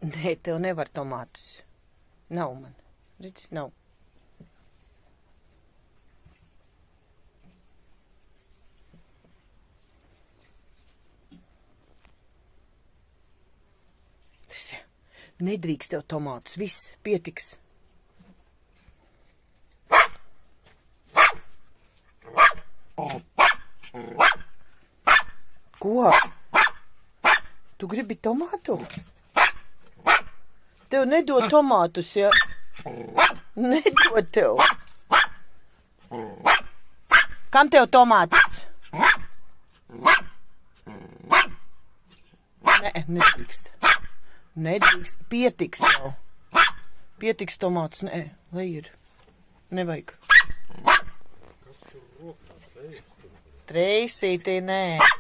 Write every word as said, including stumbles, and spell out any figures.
Nē, tev nevar tomātus. Nav man. Redzi, nav. Tas jā. Nedrīkst tev tomātus. Viss, pietiks. Ko? Tu gribi tomātu? Tev nedod tomātus, ja? Nedod tev. Kam tev tomātus? Nē, nedrīkst. Nedrīkst. Pietiks jau. Pietiks tomātus. Nē, lai ir. Nevajag. Treisītī, nē.